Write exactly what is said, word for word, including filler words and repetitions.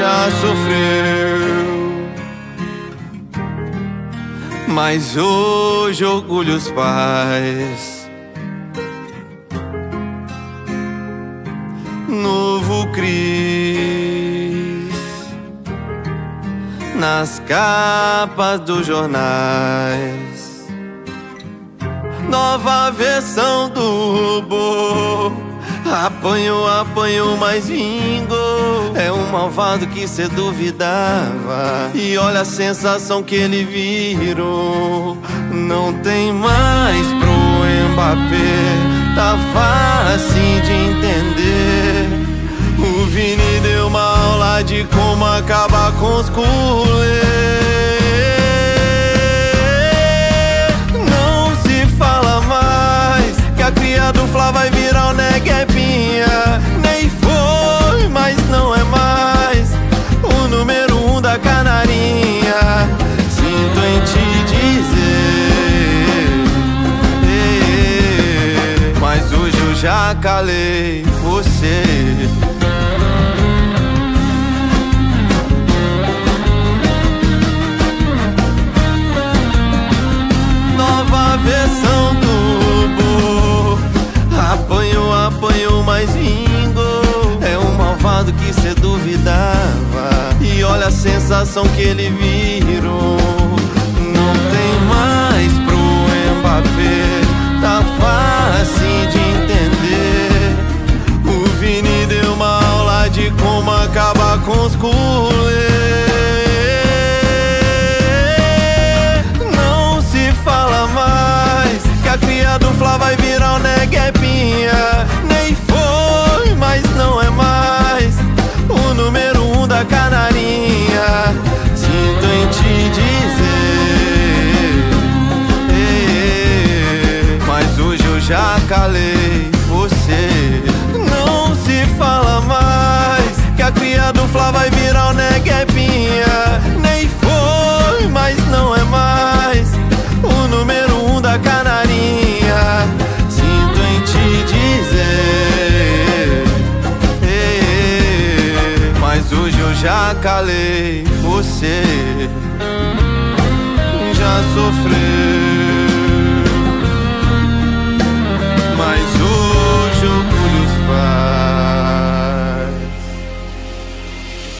já sofreu, mas hoje orgulha os pais. Novo Cris nas capas dos jornais, nova versão do robô. Apanhou, apanhou, mas vingou. É um malvado que cê duvidava, e olha a sensação que ele virou. Não tem mais pro Mbappé, tá fácil de entender. O Vini deu uma aula de como acabar com os culés. Não se fala mais que a cria do Fla vai virar o Neguebinha. Nem foi, mas não é mais o número um da Canarinha. Sinto em te dizer, mas hoje eu já calei você. Nova versão do robô. Apanhou, apanhou, mas vingou. É um malvado que cê duvidava, e olha a sensação que ele virou. Não tem mais pro Mbappé, tá fácil de entender. O Vini deu uma aula de como acabar com os culés. Não se fala mais que a cria do Fla vai virar o Neguebinha. Nem foi, mas não é mais o número um da Canarinha. Sinto em te dizer, mas hoje eu já calei você. Não se fala mais que a cria do Fla vai virar o Neguebinha. Nem foi, mas não é mais o número um da Canarinha. Sinto em te dizer, mas hoje eu já calei você. Já sofreu, mas hoje